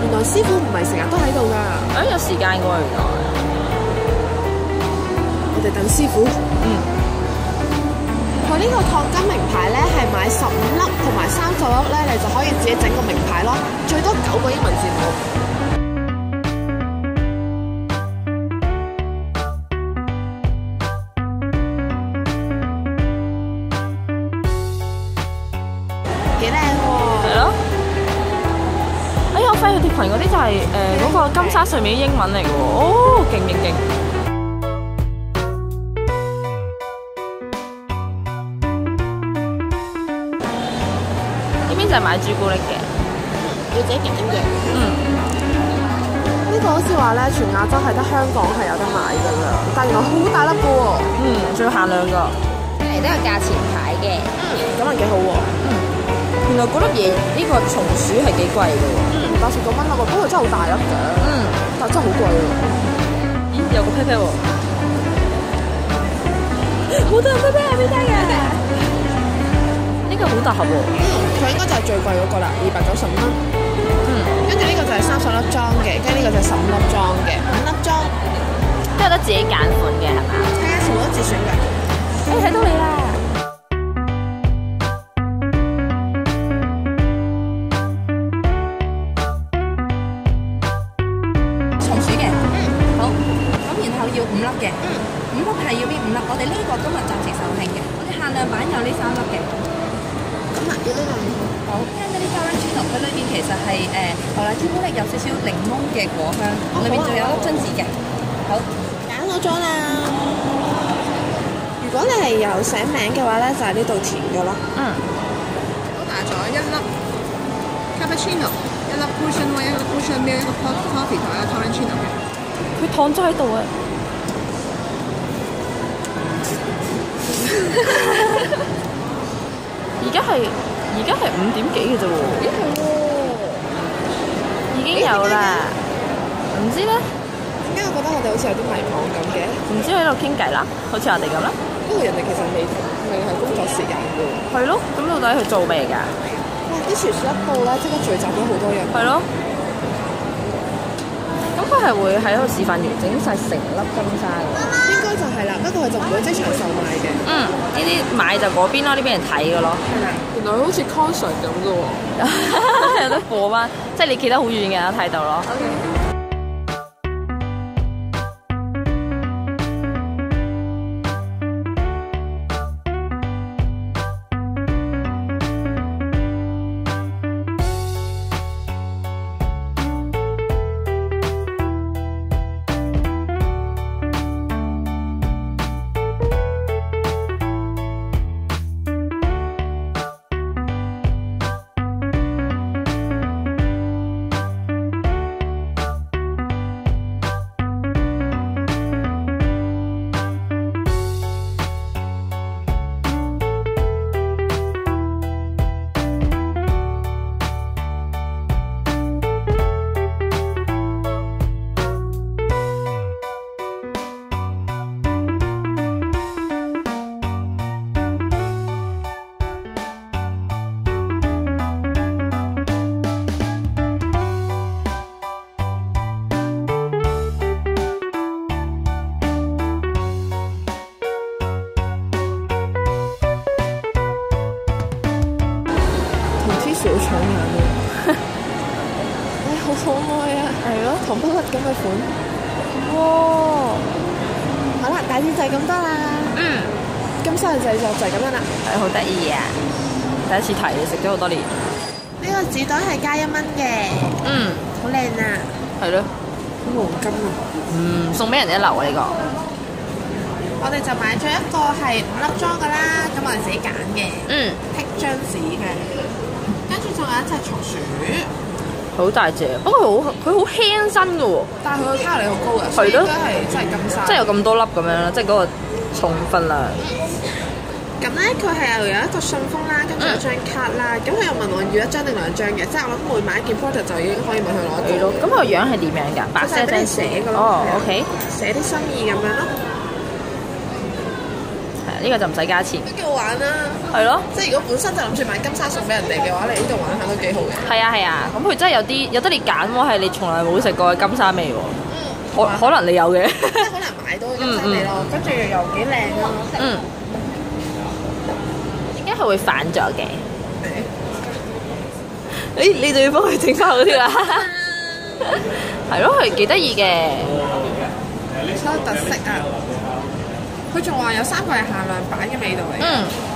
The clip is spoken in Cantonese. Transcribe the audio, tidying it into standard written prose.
原來師傅唔係成日都喺度㗎。 有時間過原來。 我哋等師傅。佢呢個燙金名牌咧係買15粒同埋30粒咧，你就可以自己整個名牌咯，最多9個英文字母。幾靚喎！ 係咯。我發現條裙嗰啲就係嗰個金沙上面啲英文嚟嘅喎。哦，勁勁勁！就係買朱古力嘅， 要自己揀嘅。呢個好似話咧，全亞洲係得香港係有得買㗎啦，但原來好大粒㗎喎。 仲要限量㗎。嚟都有價錢牌嘅。 咁啊幾好喎。 原來嗰粒嘢呢個松鼠係幾貴㗎喎。 80多蚊啊，不過真係好大粒㗎。但真係好貴喎。 咦，有個啤啤喎。好多人啤啤係邊單嘅？呢個好大盒喎。 佢應該就係最貴嗰個啦，295蚊。跟住呢個就係30粒裝嘅，跟住呢個就係15粒裝嘅，5粒裝都有得自己揀款嘅係嘛？ 係啊，全部都自選嘅。 睇到你啦！ 松鼠嘅，好。咁然後要5粒嘅，5粒係要邊5粒？我哋呢個今日暫時售罄嘅，我哋限量版有呢3粒嘅。 咁啊，要呢個好 Candy Tarantino 佢裏邊其實係牛奶朱古力，有少少檸檬嘅果香，裏邊仲有粒榛子嘅。好， 揀好咗啦。如果你係有寫名嘅話咧，就係呢度填嘅咯。 都打咗1粒 cappuccino， 1粒 cushion white， 1粒 cushion milk， 1粒 coffee 同1粒 Tarantino 嘅。 佢燙咗喺度啊！而家係5點幾嘅啫喎。 咦係喎， 已經有啦。唔知咧， 點解我覺得我哋好似有啲迷茫咁嘅？ 唔知喺度傾偈啦，好似我哋咁啦。 不過人哋其實未係工作時間嘅喎。 係咯，咁到底佢做咩㗎？ 哇！啲廚師一到咧，即刻聚集咗好多人。 係咯。咁佢係會喺度示範完整晒成粒金沙嘅。 應該就係啦，不過佢就唔會即場售賣嘅。 呢啲買就嗰邊咯，呢邊人睇嘅咯。 係啦，原來好似 concert 咁嘅喎。 有得播翻，即係你企得好遠嘅人都睇到咯。 好搶眼喎！好可愛啊！係咯，糖不甩咁嘅款。哇！好啦，大致就係咁多啦。金沙嘅製作就係咁樣啦。 係好得意啊！第一次睇，食咗好多年。 呢個紙袋係加1蚊嘅。好靚啊！ 係咯。 好黃金啊！ 送俾人一流啊！呢個。 我哋就買咗一個係5粒裝㗎啦，咁我哋自己揀嘅。剔張紙嘅。跟住仲有一隻松鼠， 好大隻，不過佢好輕身嘅喎。 但係佢個卡路里好高嘅，所以應該係真係金沙。 即係有咁多粒咁樣啦，即係嗰個重分量。 咁咧，佢係又有一個信封啦，跟住有張卡啦。咁佢又問我要1張定2張嘅，即係我諗每買一件 product 就已經可以問佢攞一個。 咁佢個樣係點樣㗎？白色寫嘅咯。 哦，OK。 寫啲心意咁樣咯。 係啊， 呢個就唔使加錢。 都幾好玩啦！ 係咯， 即係如果本身就諗住買金沙送俾人哋嘅話，你呢度玩下都幾好嘅。 係啊係啊，咁佢真係有得你揀喎，係你從來冇食過嘅金沙味喎。可能你有嘅。 即係可能買到嘅金沙味咯，跟住又幾靚咯。 嗯。點解佢會反咗嘅？你就要幫佢整翻嗰啲啦。係咯，佢幾得意嘅。 好有特色啊！佢仲話有3個係限量版嘅味道嚟。